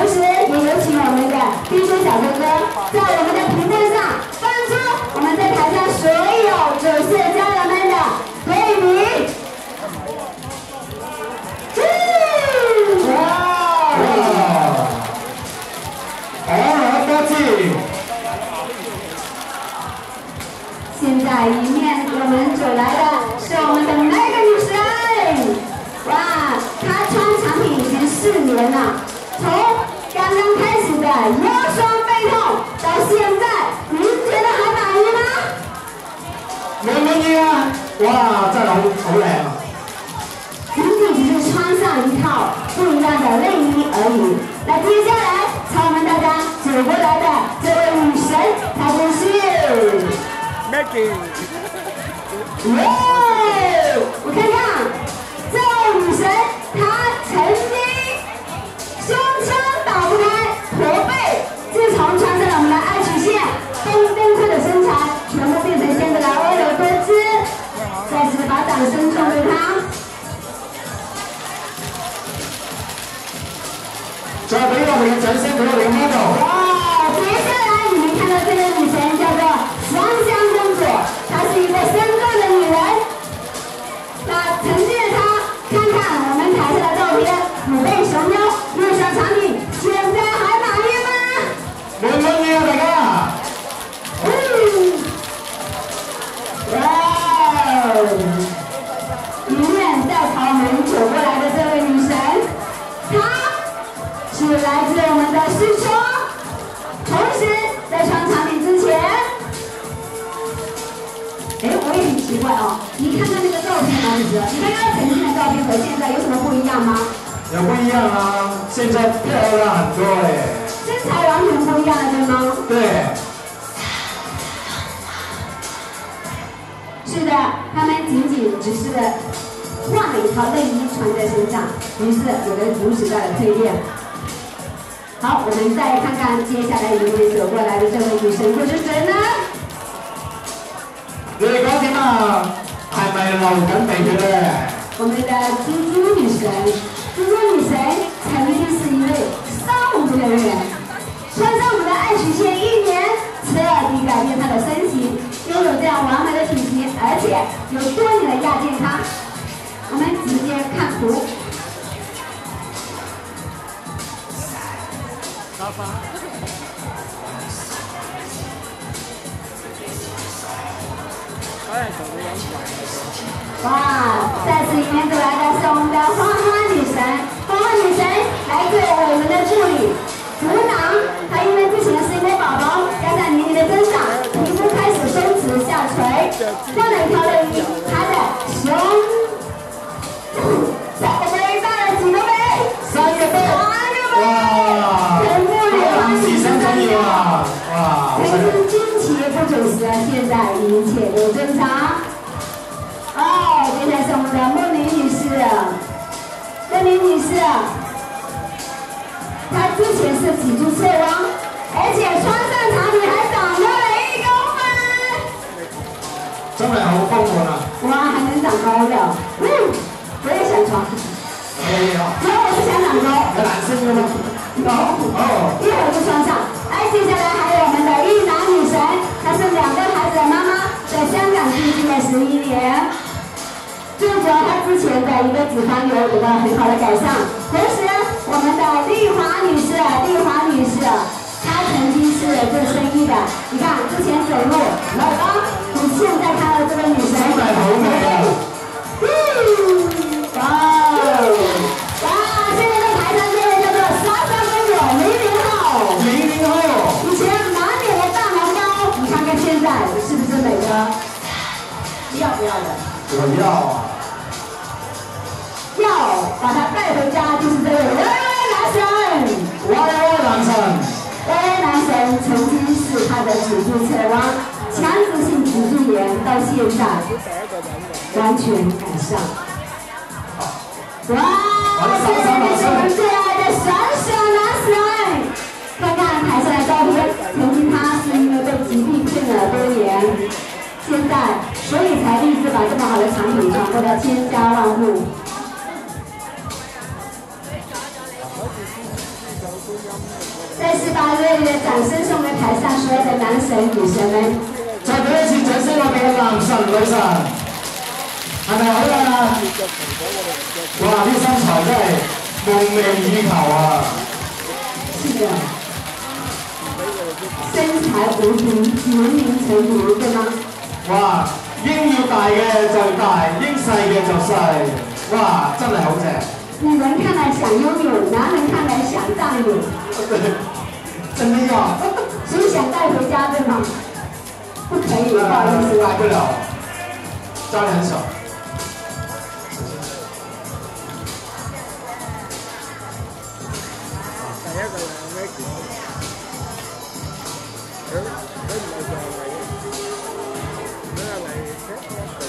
时也有请我们的 DJ 小哥哥在我们的屏幕上放出我们在台上所有主事家人们的队名。现在迎面我们走来的是我们的那个女神，哇，她穿产品已经4年了，从刚刚开始的腰酸背痛到现在，您觉得还满意吗？ 滿意啊！哇，真係好靚啊！ 仅仅只是穿上一套不一样的内衣而已。那接下来朝我们大家走过来的这位女神，她就是 Maggie。 耶！我看看，这位女神她曾经胸腔打不开，驼背，自从穿上了我们的爱曲线，崩溃的身材全部变成现在的婀娜多姿。再次把掌声送给她。 再俾我哋嘅掌聲俾我哋嘅 model。 哇！接下来你们看到这位女神叫做双香公主，她是一个深圳的女人。那曾经的她，看看我们台上的照片，虎背熊腰，路上产品，现在还满意吗？ 滿意啊，大家！ 哇！迎面再朝我们走过来的这位女神，她是来自我们的师兄，同时在穿产品之前，我也很奇怪哦，你看看那个照片啊，你看刚刚曾经的照片和现在有什么不一样吗？ 有不一样啊，现在漂亮很多哎。 身材完全不一样了，对吗？ 对。 是的，他们仅只是换了一套内衣穿在身上，于是有了如此大的蜕变。好，我们再看看接下来迎面走过来的这位女神会是谁呢？ 你哋講點啊？係咪流緊鼻血咧？ 我们的猪猪女神，猪猪女神曾经是一位商务人员，穿上我们的爱曲线1年，彻底改变她的身形，拥有这样完美的体型，而且有多年的亚健康。我们直接看图。哇！再次迎面走来的是我们的花花女神，花花女神来自我们的助理竹囊，她因为之前是一位宝宝，加上年龄的增长，皮肤开始松弛下垂，换了一条内衣，她的胸3个杯大了几个杯？3个杯。 哇！ 全部莲花女神的脸， 哇！ 曾经惊奇不准时，现在一切都正常。哦，接下来是我们的梦玲女士，梦玲女士，她之前是脊柱侧弯，而且穿上产品还长高了1公分， 真係好豐滿啊！ 哇，还能长高的，我也想穿。我是想长高。 有男生的吗？ 有。一会儿就穿上。接下来还有我们的一男女神，她是2个孩子的妈妈，在香港定居了11年。最主要她之前的一个脂肪瘤得到很好的改善。同时，我们的丽华女士，她曾经是做生意的，你看之前走路老高，你现在看到这个女神， 真係好美啊！ 哇！现在在台上这位叫做莎莎公主00号，00号，以前满脸的大毛膏，你看看现在是不是美的？要不要的？ 我要啊！ 要把它带回家，就是这位歪歪男神。 歪歪男神， 歪歪男神曾经是他的脊柱侧弯，强直性脊柱炎，到现在完全改善。哇！现在就是我们最爱的闪闪男神。看看台上的照片，曾经他是因为被疾病困了多年，现在所以才立志把这么好的产品传播到千家万户。 再次把热烈的掌声送给台上所有的男神女神们。 再俾一次掌聲我哋嘅男神女神，係咪好啊？哇！啲身材真係夢寐以求啊！ 是的，身材无敌，年龄成年，对吗？ 哇！應要大嘅就大，應細嘅就細，哇！真係好正。 女人看来想拥有，男人看来想占有。 真的要？ 所以想带回家，对吗？不可以，不好意思。 带不了，家里很小。 第一個係咩橋？佢唔係上嚟嘅，佢係嚟 check 一度。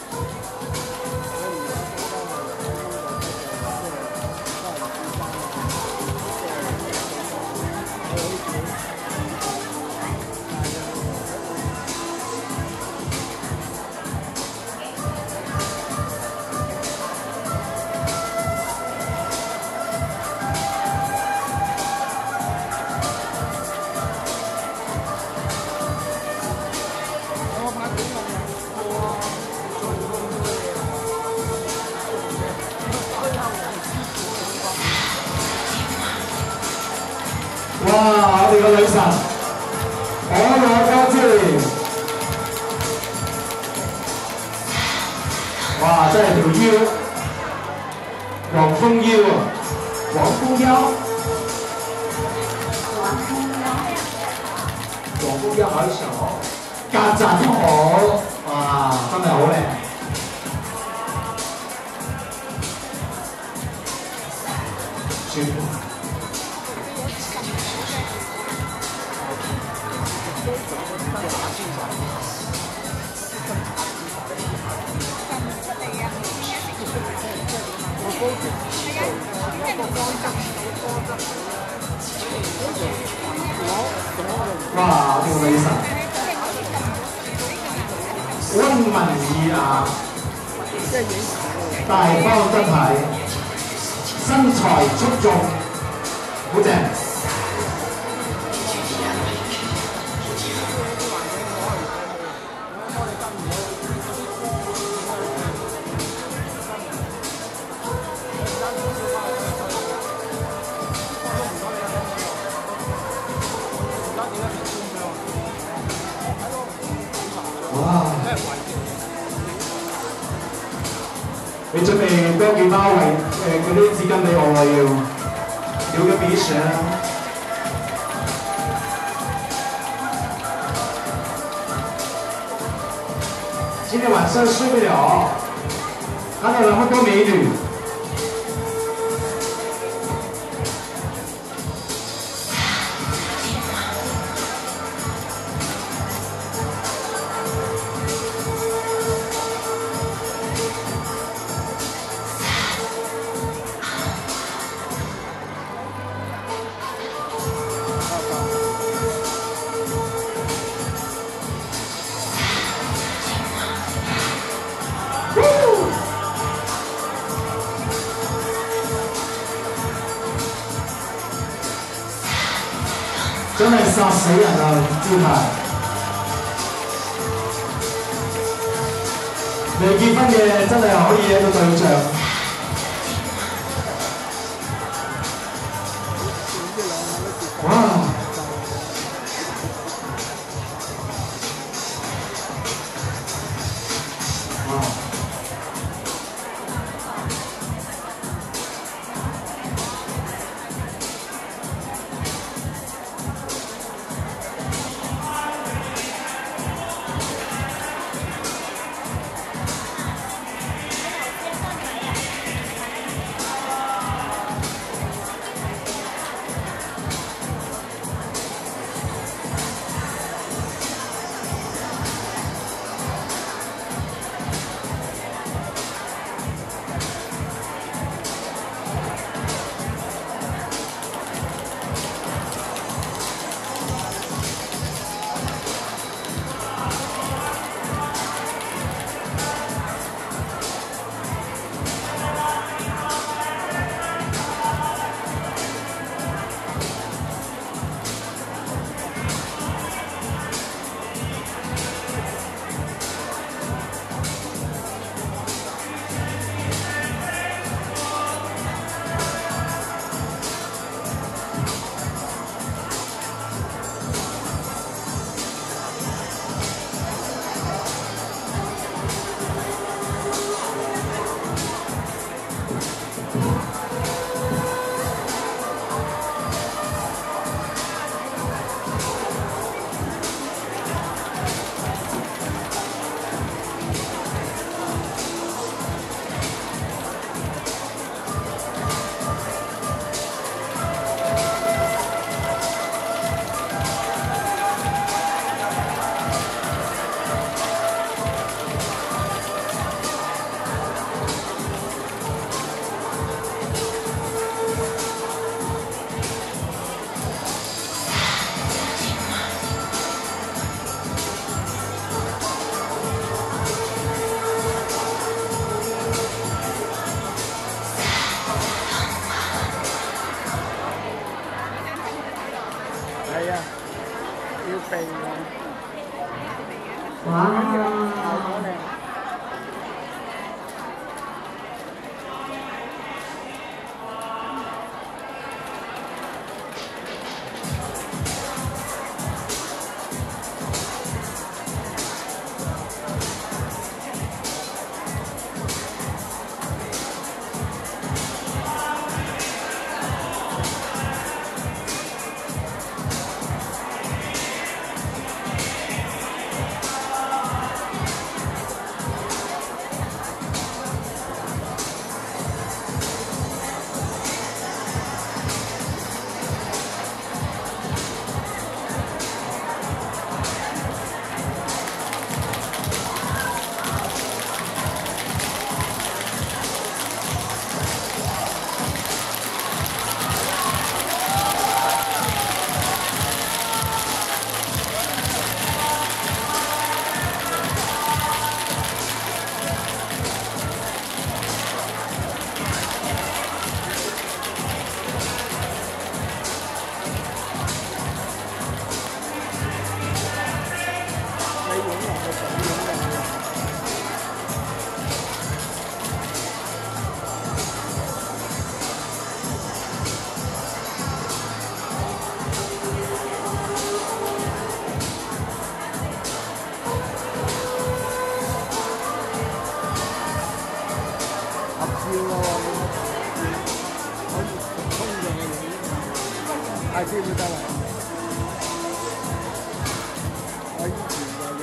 哇！我哋個女神，可樂多姿，哇！真係條腰，黃蜂腰啊，黃蜂腰，黃蜂腰好小哦，曱甴頭，哇！真係好靚。全部。哇！條女神，溫文爾雅，大方得體，身材出眾，好正。哇！你準備多幾包嗰啲紙巾俾我啊，要留個鼻屎啊！今天晚上睡不了，看到那麼多美女。真係殺死人啊！招牌，未結婚嘅真係可以一個對象。哇！ 係啊，要避啊！ 哇！ 效果靚。I see you there. I used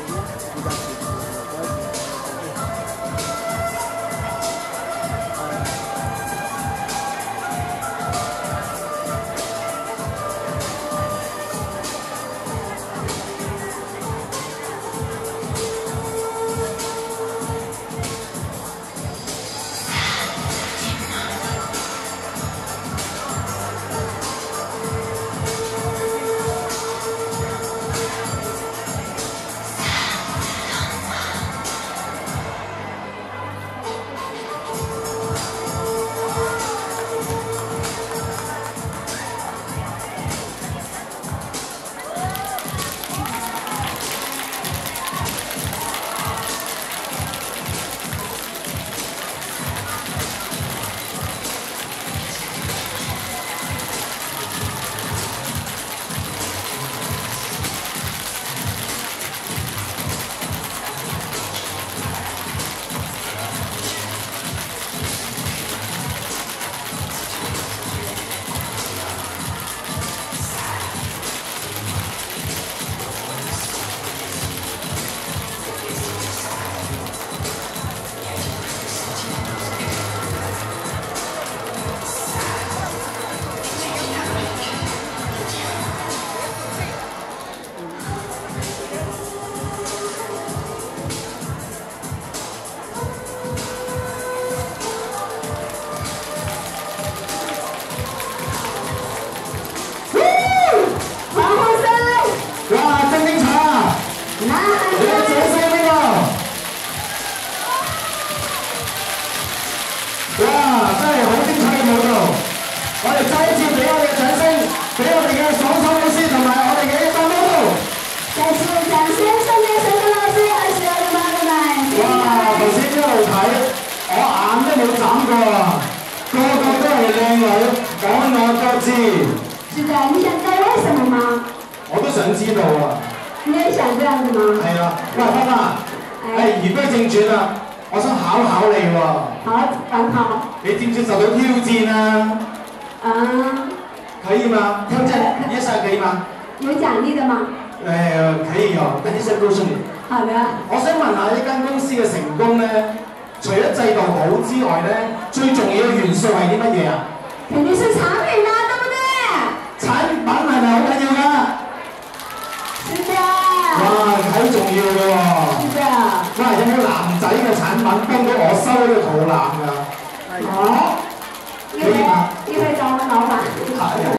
是的，你想知道为什么吗？ 我都想知道啊。 你也想这样子吗？ 係啊，喂，芬啊，言歸正傳啊，我想考考你喎。 好，很好。 你接唔接受到挑戰啊？可以嗎？挑戰一下可以嗎？ 有獎勵的嗎？ 可以有，等一下告訴你。好的。我想問下一間公司嘅成功咧，除咗制度好之外咧，最重要嘅元素係啲乜嘢啊？ 肯定是產品啦，對不對？ 產品係咪好緊要㗎？ 是的。 哇，好重要㗎喎。 是的。 哇，有冇男仔嘅產品幫到我收呢個肚腩㗎？ 好。可以嗎？一會找我們老闆。